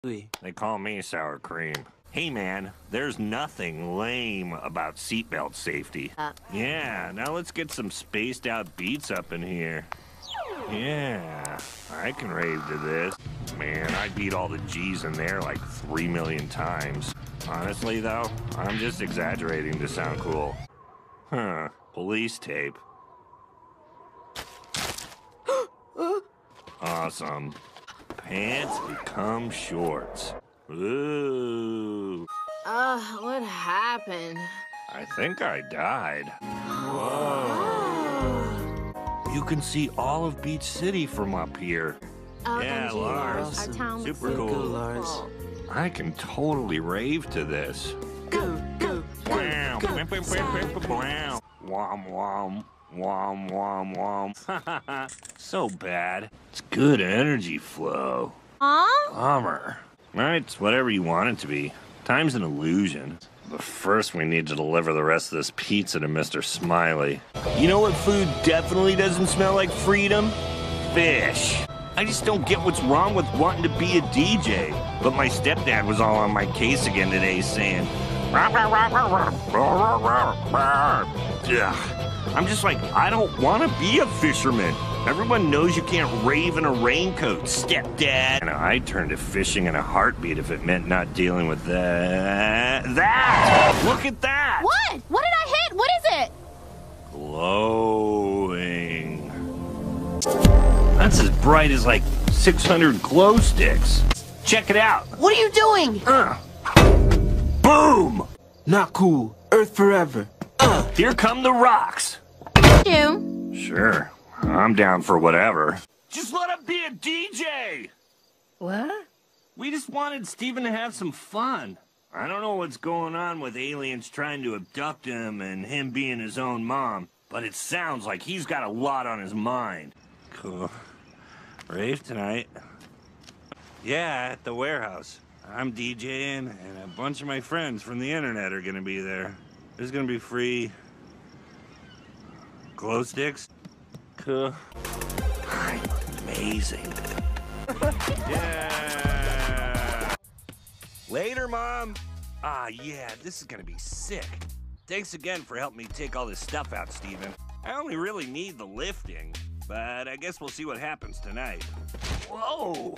They call me sour cream. Hey man, there's nothing lame about seatbelt safety. Yeah, now let's get some spaced out beats up in here. Yeah, I can rave to this. Man, I beat all the G's in there like 3 million times. Honestly though, I'm just exaggerating to sound cool. Huh, police tape. Awesome. Pants become shorts. Ooh. What happened? I think I died. Whoa. You can see all of Beach City from up here. Yeah, OMG, Lars. Our town Super looks so cool. beautiful. I can totally rave to this. Go, go, Wow. go, Wow. Wom wom. Wom wom wom. So bad. It's good energy flow. Huh? Bummer. Alright, it's whatever you want it to be. Time's an illusion. But first we need to deliver the rest of this pizza to Mr. Smiley. You know what food definitely doesn't smell like freedom? Fish. I just don't get what's wrong with wanting to be a DJ. But my stepdad was all on my case again today saying, ugh. I'm just like, I don't want to be a fisherman. Everyone knows you can't rave in a raincoat, stepdad. And I'd turn to fishing in a heartbeat if it meant not dealing with that. Look at that! What? What did I hit? What is it? Glowing. That's as bright as like 600 glow sticks. Check it out. What are you doing? Boom! Not cool. Earth forever. Here come the rocks. You. Sure, I'm down for whatever. Just let him be a DJ! What? We just wanted Steven to have some fun. I don't know what's going on with aliens trying to abduct him and him being his own mom, but it sounds like he's got a lot on his mind. Cool. Rave tonight. Yeah, at the warehouse. I'm DJing, and a bunch of my friends from the internet are gonna be there. There's gonna be free glow sticks. Cool. Amazing. Yeah. Later, Mom. Ah, yeah, this is gonna be sick. Thanks again for helping me take all this stuff out, Steven. I only really need the lifting, but I guess we'll see what happens tonight. Whoa!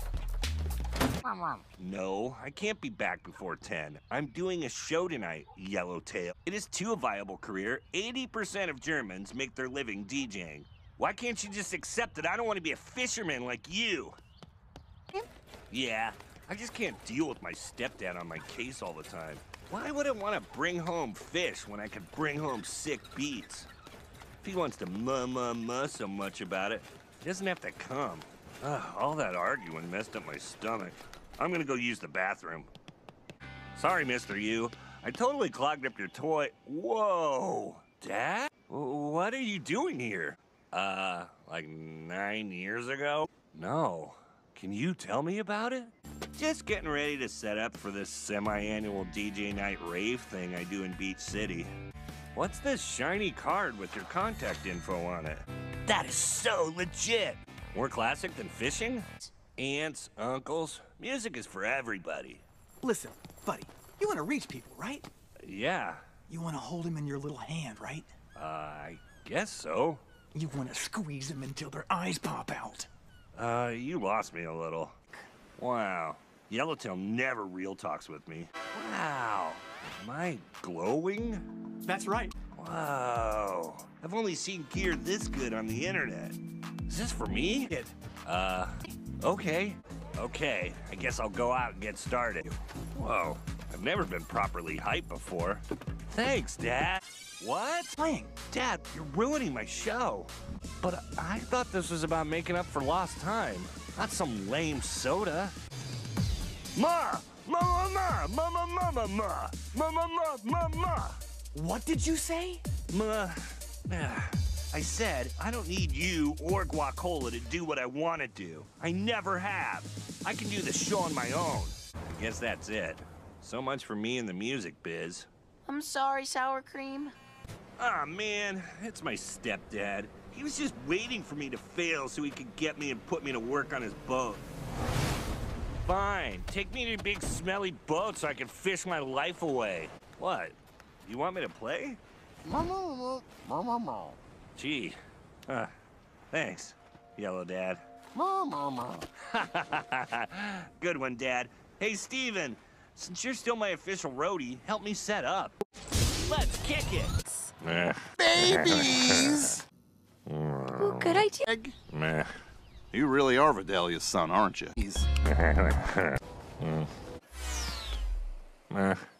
No, I can't be back before 10. I'm doing a show tonight, Yellowtail. It is too a viable career. 80% of Germans make their living DJing. Why can't you just accept that I don't want to be a fisherman like you? Yeah, I just can't deal with my stepdad on my case all the time. Why would I want to bring home fish when I could bring home sick beats? If he wants to muh so much about it, he doesn't have to come. Ugh, all that arguing messed up my stomach. I'm gonna go use the bathroom. Sorry, Mr. U. I totally clogged up your toy. Whoa! Dad? What are you doing here? Like 9 years ago? No. Can you tell me about it? Just getting ready to set up for this semi-annual DJ night rave thing I do in Beach City. What's this shiny card with your contact info on it? That is so legit! More classic than fishing? Aunts, uncles, music is for everybody. Listen, buddy, you want to reach people, right? Yeah, You want to hold them in your little hand, right? I guess so. You want to squeeze them until their eyes pop out. You lost me a little. Wow, Yellowtail never real talks with me. Wow, am I glowing? That's right. Whoa, I've only seen gear this good on the internet. Is this for me? Kid. Okay. Okay, I guess I'll go out and get started. Whoa, I've never been properly hyped before. Thanks, Dad. What? Playing. Dad, you're ruining my show. But I thought this was about making up for lost time, not some lame soda. Ma! Mama, ma! Mama, mama, ma! Mama, ma, ma, ma! What did you say? Ma. I said, I don't need you or Guacola to do what I want to do. I never have. I can do the show on my own. I guess that's it. So much for me in the music biz. I'm sorry, sour cream. Ah, man, it's my stepdad. He was just waiting for me to fail so he could get me and put me to work on his boat. Fine. Take me to your big smelly boat so I can fish my life away. What? You want me to play? Gee. Thanks, Yellow Dad. Good one, Dad. Hey, Steven, since you're still my official roadie, help me set up. Let's kick it. Babies! Ooh, good idea. Meh. You really are Vidalia's son, aren't you? He's... Meh.